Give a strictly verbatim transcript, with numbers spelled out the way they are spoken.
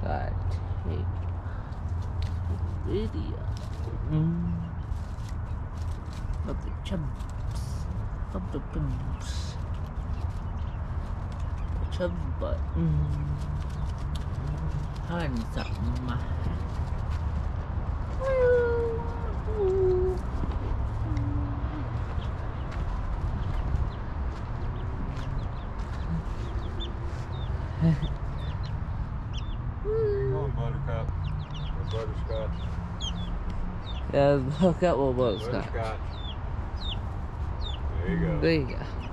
gotta take a video mm. of the chubs, of the pimps, the chubs, but mm. handsome. Come on, Buttercup. Or Butterscotch. Yeah, look at what butterscotch. Butterscotch. There you go. There you go.